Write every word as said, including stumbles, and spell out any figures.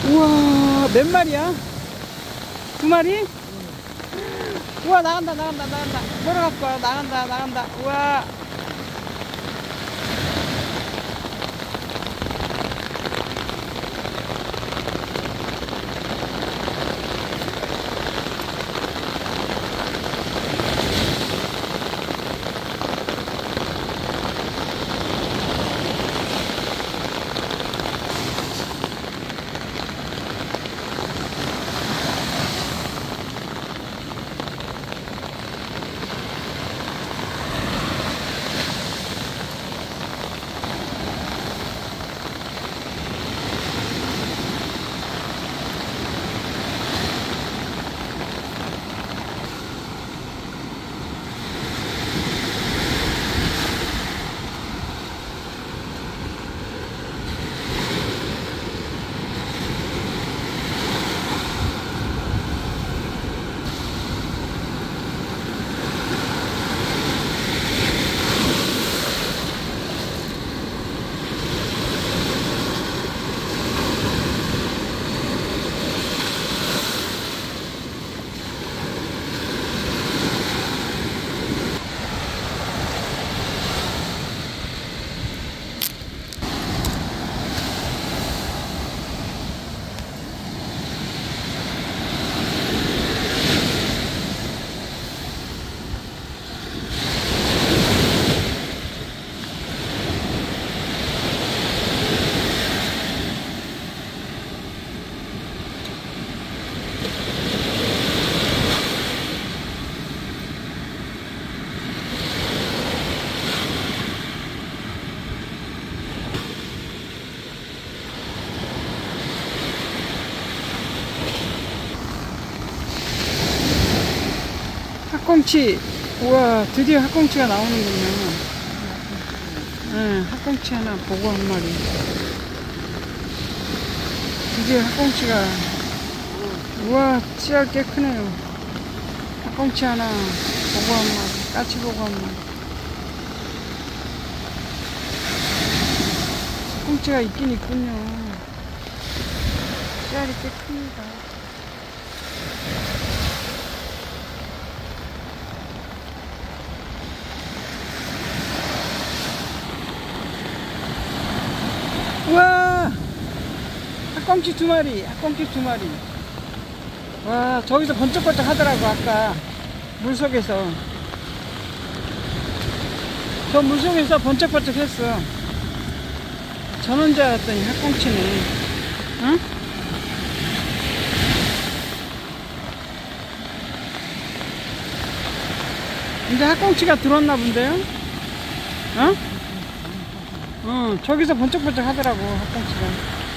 우와, 몇 마리야? 두 마리? 우와, 나간다, 나간다, 나간다. 걸어갖고 와, 나간다, 나간다. 우와. 학꽁치. 우와, 드디어 학꽁치가 나오는군요. 네, 학꽁치 하나 보고 한 마리. 드디어 학꽁치가. 우와, 씨알 꽤 크네요. 학꽁치 하나 보고 한 마리, 까치 보고 한 마리. 학꽁치가 있긴 있군요. 씨알이 꽤 큽니다. 우와, 학꽁치 두 마리, 학꽁치 두 마리. 와, 저기서 번쩍번쩍 하더라고. 아까 물속에서 저 물속에서 번쩍번쩍 했어. 저는 줄 알았더니 학꽁치네. 응? 이제 학꽁치가 들어왔나 본데요? 어? 어, 저기서 번쩍번쩍 하더라고, 학꽁치가.